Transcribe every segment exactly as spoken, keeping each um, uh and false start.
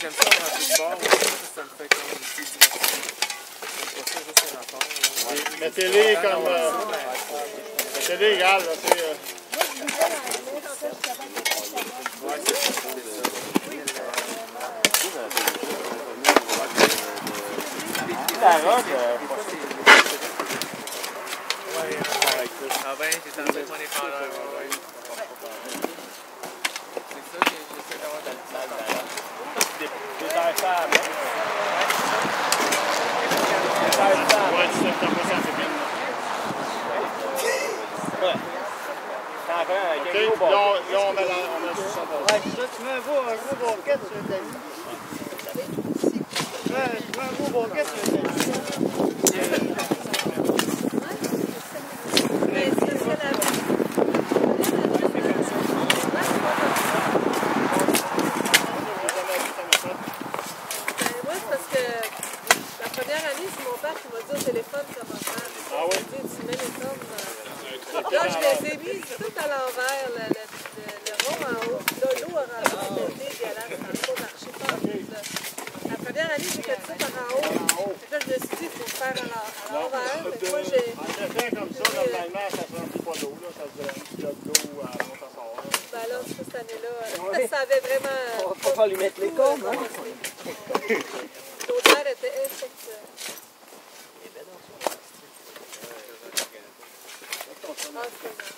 j'aime ça avoir un peu de sport, ça me fait comme une petite diversité. J'aime pas ça juste un rapport. Ouais. Mettez-les comme... Euh, mettez-les égales, là, tu sais... Euh... Ouais, c'est ça. La robe, euh... Ouais, ah ben, t'es en train de prendre les chaleurs, ouais. C'est ça que j'essaie d'avoir de la Détaille ça à main. Détaille ça à main. Ouais, dix-sept pour cent, c'est bien. Ouais. Ok, là, on met la soixante. Ouais, ça, tu mets un gros, un gros banquet sur le tamis. Tu mets un gros banquet sur le tamis. Ah oui? Tu mets les pommes. Là, je les ai mis tout à l'envers, le, le, le, le rond en haut. Là, l'eau a rentré l'été, puis elle a pas marché pas. La première année, j'ai fait ça par en haut. Puis là, je me suis dit, il faut faire à l'envers. Mais moi, j'ai. En fait, comme ça, normalement, ça ne remplit pas d'eau. Ça se donne un petit lot d'eau à l'autre sort. Ben là, cette année-là, ça avait vraiment. On va pas lui mettre les cornes, hein? L'odeur était effective. Ah, c'est bon.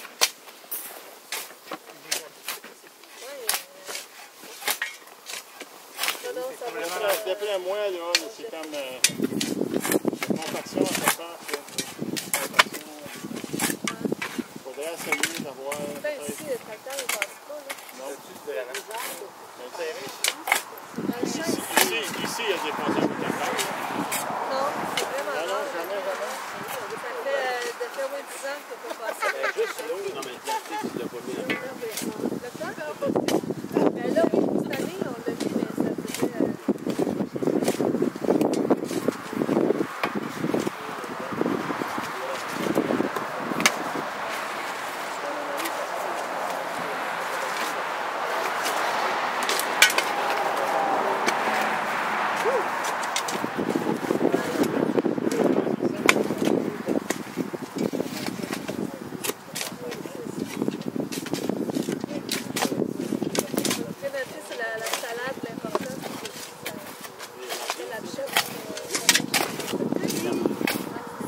Non, non, ça va. D'après moi, c'est comme euh, compaction à sa part. Il faudrait essayer d'avoir. Ben, ici, le tracteur, il passe pas, là. Non, Dans le champ, ici, ici, ici, il y a des passages de tracteur. non, c'est vraiment Non, non, rare. jamais, jamais. Ça fait, euh, depuis au moins dix ans qu'il ne faut pas passer. Juste l'eau, non mais le plastique, tu l'as pas mis. Le quoi? Ben là, oui, c'est